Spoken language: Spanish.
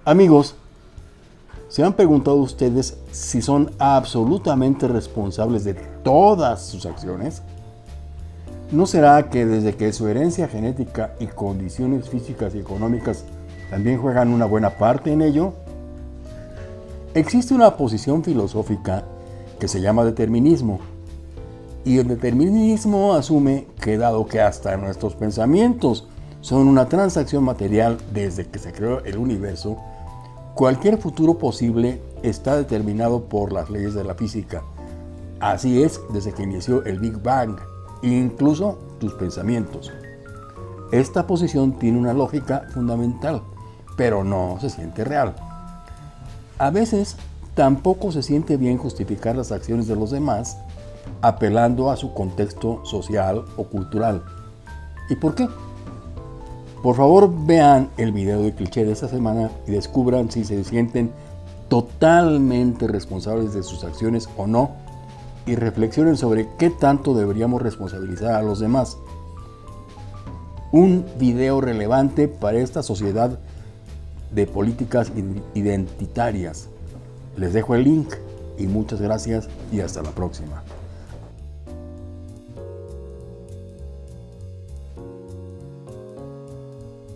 Amigos, ¿se han preguntado ustedes si son absolutamente responsables de todas sus acciones? ¿No será que desde que su herencia genética y condiciones físicas y económicas también juegan una buena parte en ello? Existe una posición filosófica que se llama determinismo, y el determinismo asume que dado que hasta nuestros pensamientos son una transacción material desde que se creó el universo, cualquier futuro posible está determinado por las leyes de la física. Así es desde que inició el Big Bang, incluso tus pensamientos. Esta posición tiene una lógica fundamental, pero no se siente real. A veces tampoco se siente bien justificar las acciones de los demás apelando a su contexto social o cultural. ¿Y por qué? Por favor, vean el video de cliché de esta semana y descubran si se sienten totalmente responsables de sus acciones o no, y reflexionen sobre qué tanto deberíamos responsabilizar a los demás. Un video relevante para esta sociedad de políticas identitarias. Les dejo el link y muchas gracias y hasta la próxima.